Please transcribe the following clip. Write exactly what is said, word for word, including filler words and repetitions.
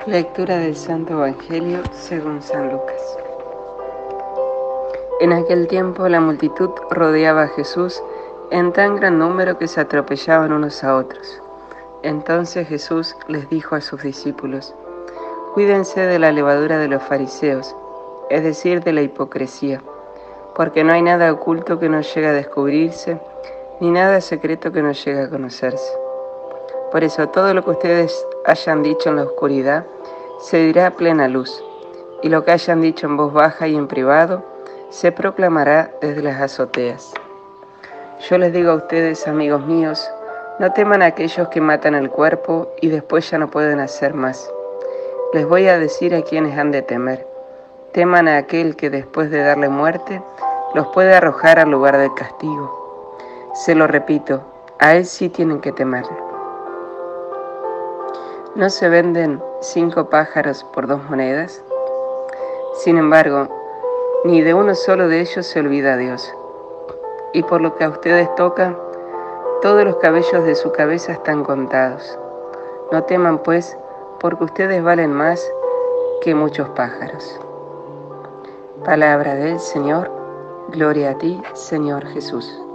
Lectura del Santo Evangelio según San Lucas. En aquel tiempo la multitud rodeaba a Jesús en tan gran número que se atropellaban unos a otros. Entonces Jesús les dijo a sus discípulos: Cuídense de la levadura de los fariseos, es decir, de la hipocresía, porque no hay nada oculto que no llegue a descubrirse, ni nada secreto que no llegue a conocerse. Por eso todo lo que ustedes hayan dicho en la oscuridad se dirá a plena luz, y lo que hayan dicho en voz baja y en privado se proclamará desde las azoteas. Yo les digo a ustedes, amigos míos, no teman a aquellos que matan el cuerpo y después ya no pueden hacer más. Les voy a decir a quienes han de temer. Teman a aquel que después de darle muerte los puede arrojar al lugar del castigo. Se lo repito, a él sí tienen que temerlo. ¿No se venden cinco pájaros por dos monedas? Sin embargo, ni de uno solo de ellos se olvida Dios. Y por lo que a ustedes toca, todos los cabellos de su cabeza están contados. No teman, pues, porque ustedes valen más que muchos pájaros. Palabra del Señor, gloria a ti, Señor Jesús.